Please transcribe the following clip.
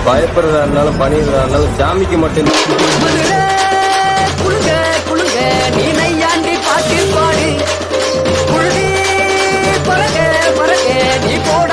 பயப்படுறதா இருந்தாலும் பணியிறதா இருந்தாலும் சாமிக்கு மட்டும் குழுங்க குழுங்க நீ நையாண்டி பாட்டு பாடு குழுதி பறக்க பறக்க நீ போட